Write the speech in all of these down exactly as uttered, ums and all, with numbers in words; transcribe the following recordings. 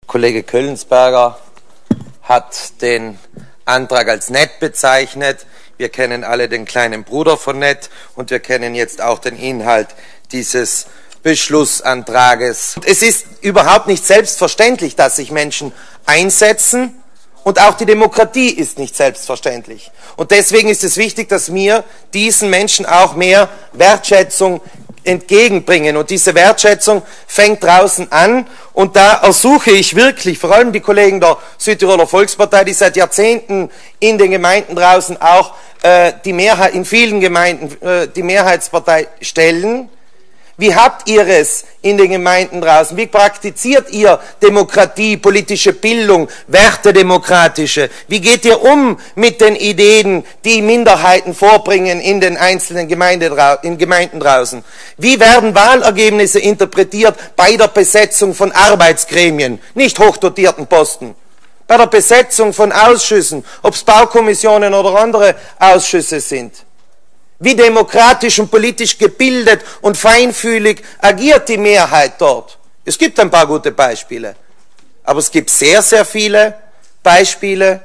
Kollege Köllensperger hat den Antrag als nett bezeichnet. Wir kennen alle den kleinen Bruder von nett und wir kennen jetzt auch den Inhalt dieses Beschlussantrages. Es ist überhaupt nicht selbstverständlich, dass sich Menschen einsetzen, und auch die Demokratie ist nicht selbstverständlich. Und deswegen ist es wichtig, dass wir diesen Menschen auch mehr Wertschätzung entgegenbringen. Und diese Wertschätzung fängt draußen an. Und da ersuche ich wirklich, vor allem die Kollegen der Südtiroler Volkspartei, die seit Jahrzehnten in den Gemeinden draußen auch äh, die Mehrheit, in vielen Gemeinden äh, die Mehrheitspartei stellen. Wie habt ihr es in den Gemeinden draußen? Wie praktiziert ihr Demokratie, politische Bildung, wertedemokratische? Wie geht ihr um mit den Ideen, die Minderheiten vorbringen in den einzelnen Gemeinde, in Gemeinden draußen? Wie werden Wahlergebnisse interpretiert bei der Besetzung von Arbeitsgremien, nicht hochdotierten Posten? Bei der Besetzung von Ausschüssen, ob es Baukommissionen oder andere Ausschüsse sind? Wie demokratisch und politisch gebildet und feinfühlig agiert die Mehrheit dort? Es gibt ein paar gute Beispiele, aber es gibt sehr, sehr viele Beispiele,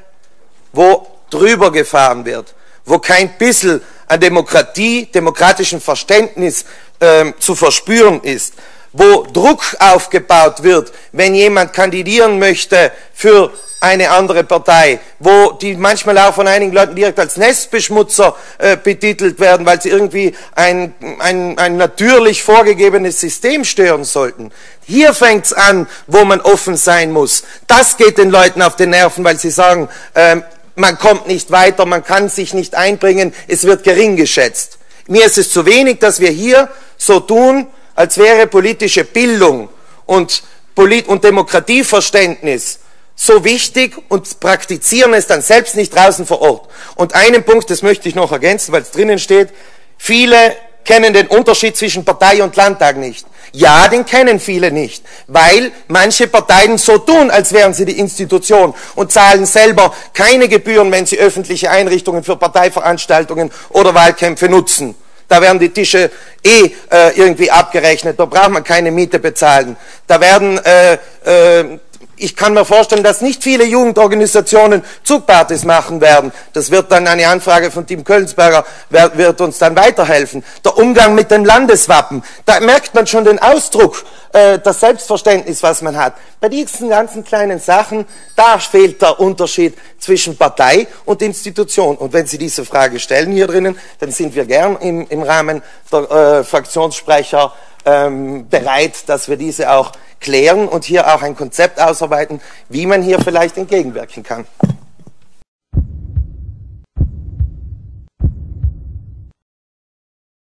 wo drüber gefahren wird, wo kein bisschen an Demokratie, demokratischem Verständnis äh, zu verspüren ist, wo Druck aufgebaut wird, wenn jemand kandidieren möchte für eine andere Partei, wo die manchmal auch von einigen Leuten direkt als Nestbeschmutzer äh, betitelt werden, weil sie irgendwie ein, ein, ein natürlich vorgegebenes System stören sollten. Hier fängt es an, wo man offen sein muss. Das geht den Leuten auf den Nerven, weil sie sagen, äh, man kommt nicht weiter, man kann sich nicht einbringen, es wird gering geschätzt. Mir ist es zu wenig, dass wir hier so tun, als wäre politische Bildung und, Polit- und Demokratieverständnis so wichtig und praktizieren es dann selbst nicht draußen vor Ort. Und einen Punkt, das möchte ich noch ergänzen, weil es drinnen steht, viele kennen den Unterschied zwischen Partei und Landtag nicht. Ja, den kennen viele nicht, weil manche Parteien so tun, als wären sie die Institution und zahlen selber keine Gebühren, wenn sie öffentliche Einrichtungen für Parteiveranstaltungen oder Wahlkämpfe nutzen. Da werden die Tische eh äh, irgendwie abgerechnet, da braucht man keine Miete bezahlen. Da werden äh, äh, Ich kann mir vorstellen, dass nicht viele Jugendorganisationen Zugpartys machen werden. Das wird dann eine Anfrage von Tim Köllensperger, wird uns dann weiterhelfen. Der Umgang mit dem Landeswappen, da merkt man schon den Ausdruck, äh, das Selbstverständnis, was man hat. Bei diesen ganzen kleinen Sachen, da fehlt der Unterschied zwischen Partei und Institution. Und wenn Sie diese Frage stellen hier drinnen, dann sind wir gern im, im Rahmen der äh, Fraktionssprecher ähm, bereit, dass wir diese auch klären und hier auch ein Konzept ausarbeiten, wie man hier vielleicht entgegenwirken kann.